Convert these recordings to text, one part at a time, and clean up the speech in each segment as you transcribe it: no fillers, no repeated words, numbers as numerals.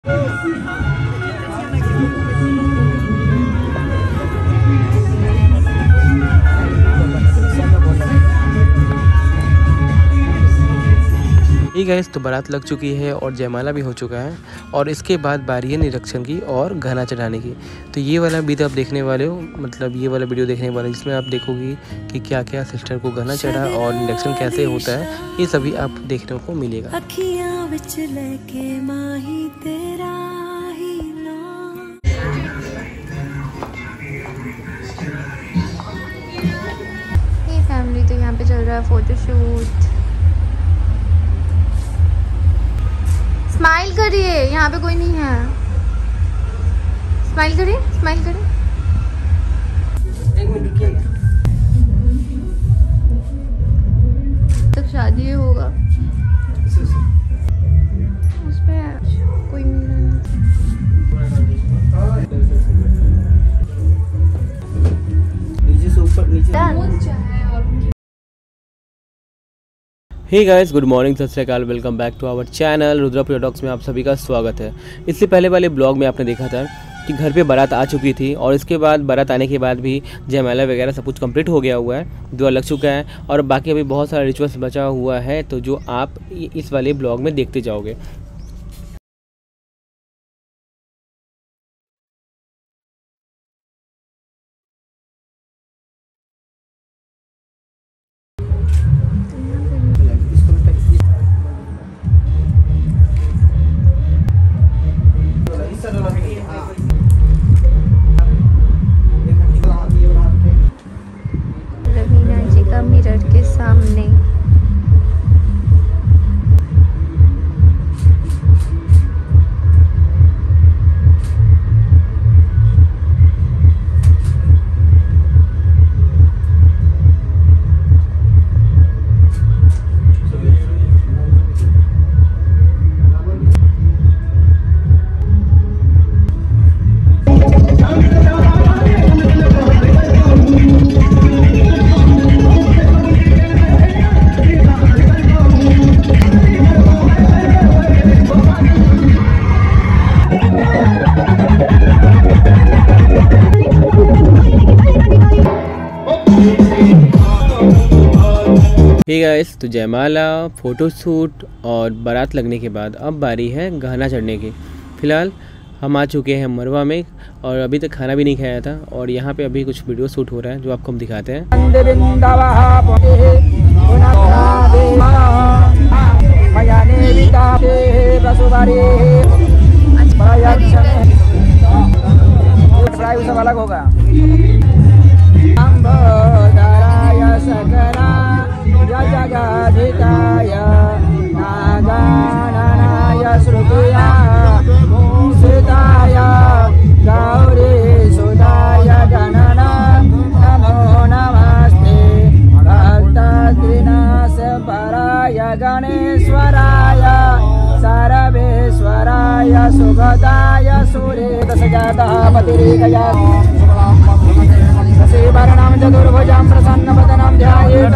ये गाइस तो बारात लग चुकी है और जयमाला भी हो चुका है और इसके बाद बारी है निरीक्षण की और घाना चढ़ाने की। तो ये वाला वीडियो आप देखने वाले हो, मतलब ये वाला वीडियो देखने वाले जिसमें आप देखोगी कि क्या क्या सिस्टर को घाना चढ़ा और निरीक्षण कैसे होता है, ये सभी आप देखने को मिलेगा। ये फैमिली तो यहाँ पे चल रहा है फोटोशूट। स्माइल करिए, यहाँ पे कोई नहीं है। स्माइल करिए, स्माइल करिए। एक मिनट रुकिएगा। तब शादी होगा उसमें कोई नहीं। नीचे से ऊपर नीचे। Hey guys, good morning, Sat Sri Akal, welcome back to our channel Rudra products में आप सभी का स्वागत है। इससे पहले वाले ब्लॉग में आपने देखा था कि घर पे बारात आ चुकी थी और इसके बाद बारात आने के बाद भी जयमाला वगैरह सब कुछ कंप्लीट हो गया हुआ है, दुआ लग चुका है और बाकी अभी बहुत सारा रिचुअल्स बचा हुआ है, तो जो आप इस वाले ब्लॉग में देखते जाओगे। रवीना जी का मिरर के सामने हे गाइस, तो जयमाला, फ़ोटोशूट और बारात लगने के बाद अब बारी है गाना चढ़ने की। फ़िलहाल हम आ चुके हैं मरवा में और अभी तक खाना भी नहीं खाया था और यहाँ पे अभी कुछ वीडियो शूट हो रहा है जो आपको हम दिखाते हैं। सब अलग होगा। जगधिताय नागानाय श्रुतिया मूषिताय गौरी सुदाय गणना नमो नमस्ते भक्तविनाश पराय गणेश्वराय सर्वेश्वराय सुगताय सूर्य सजातः पतिरेकया शशिवर्णं चतुर्भुजं प्रसन्नवदनं ध्यायेत्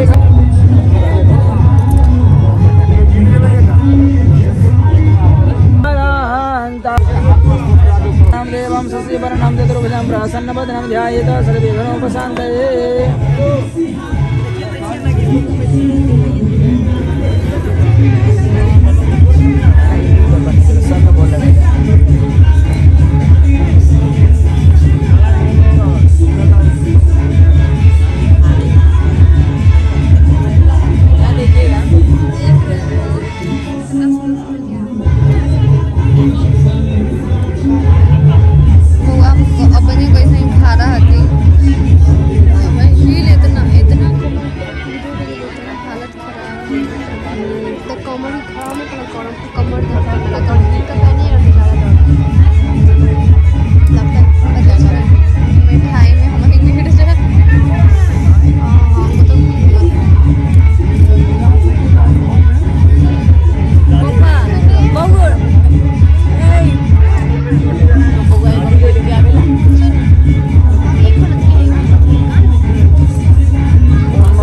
देवं शशिवर्णं चतुर्भुजं प्रसन्नवदनं ध्यायेत् सर्वविघ्नोपशान्तये।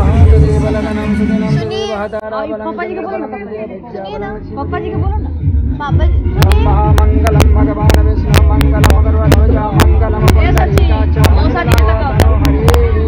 पापा जी को बोलो ना, पापा जी को बोलो ना। पापा जी महामंगलम भगवान विष्णु मंगलम गरुड़ध्वज मंगलम पुंडरीकाक्ष मंगलम हरि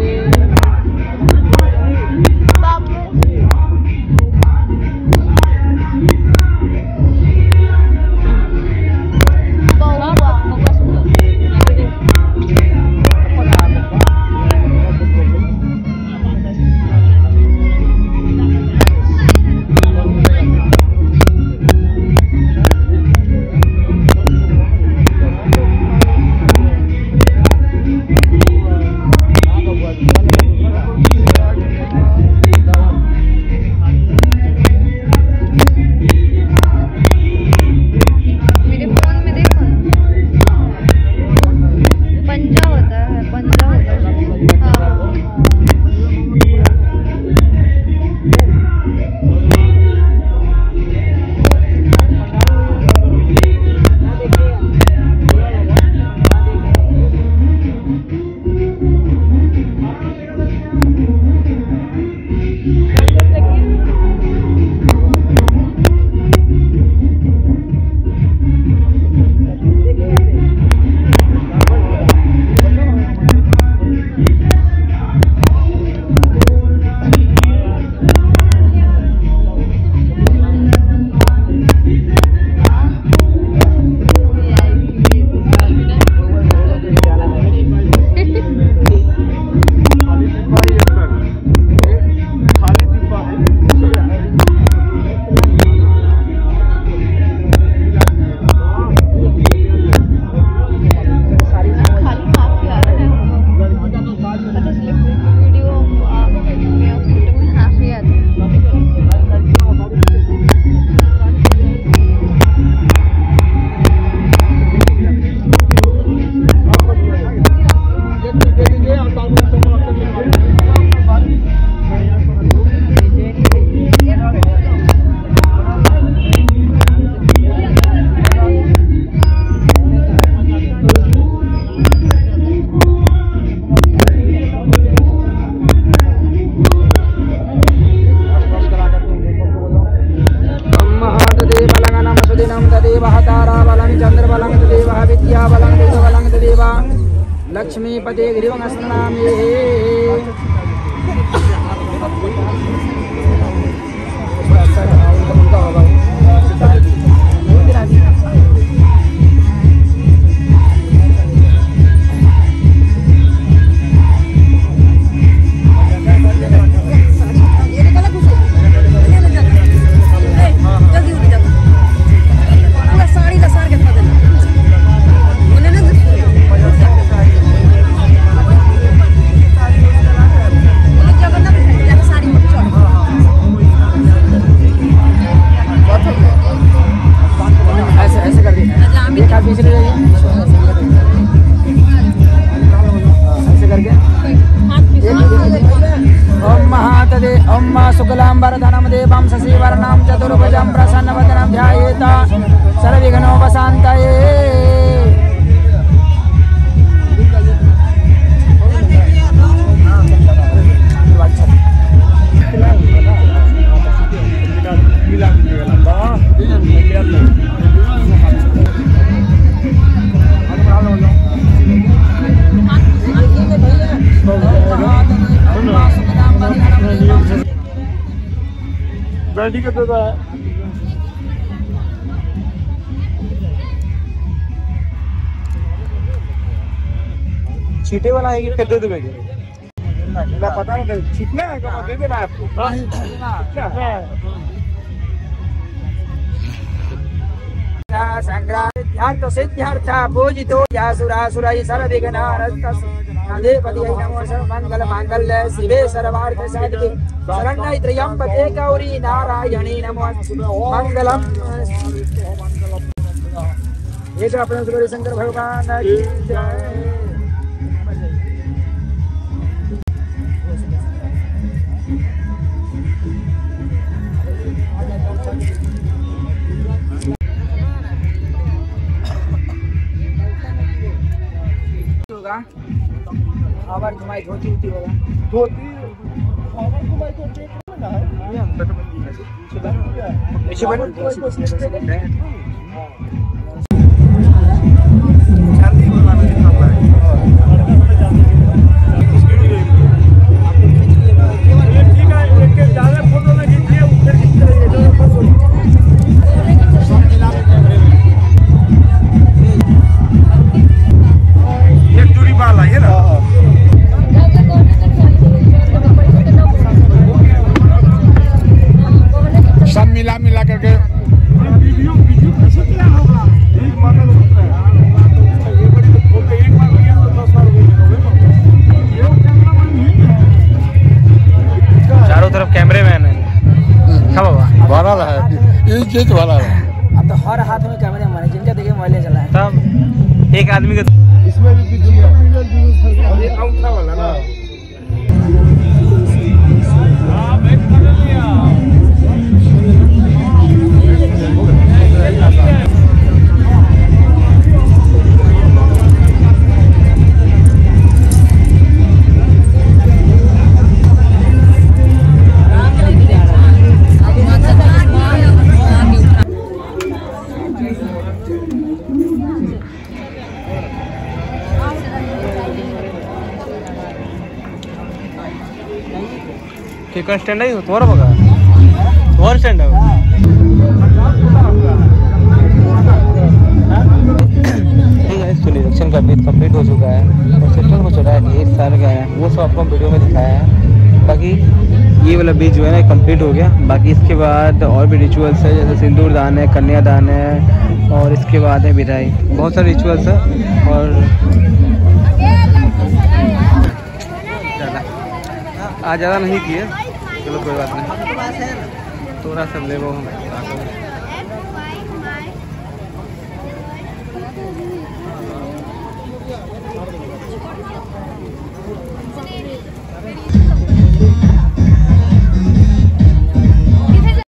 लक्ष्मीपते गिरिवंगस्नामे शुक्लांबरधनम देवं शशिवर्णं चतुर्भुजं प्रसन्नवदनं ध्यायेत सर्वविघ्नोपशान्तये। बैठी करते था छीटे वाला है कि कर दे मैं पता नहीं छीटना है क्या दे देना आपको संग्राम सिद्ध्यर्थ पूजितो यासुरासुरै सर्वविघ्नहरस्तस्मै नमो सर्वमंगल मांगल्ये शिवे सर्वार्थ साधिके शरण्ये त्र्यंबके गौरी नारायणी नमोस्तुते मंगलम। एक अपने श्री शंकर भगवान की जय। आवर तुम्हारी धोती होती होगा धोती आवर तुम्हारी धोती ना है ये अंदर में है मिला करके चारों तरफ कैमरे मैन है। हाँ बाबा वाला है, ये चीज वाला है। अब तो हर हाथ में कैमरे हमारे, जिनका देखिए मोबाइल चला है। तब एक आदमी का इसमें भी और ये अंगूठा वाला ना। चिकन स्टँड आहे तोवर बघा, तोवर स्टँड आहे। तो निरीक्षण का बीच कंप्लीट हो चुका है और सेक्टर को चढ़ाया कि 1 साल का है, वो सब आपको वीडियो में दिखाया है। बाकी ये वाला बीच जो है ना कंप्लीट हो गया। बाकी इसके बाद और भी रिचुअल्स है, जैसे सिंदूर दान है, कन्यादान है और इसके बाद है विदाई। बहुत सारे रिचुअल्स है और आज ज़्यादा नहीं किए, चलो कोई बात नहीं, थोड़ा सा ले वो हम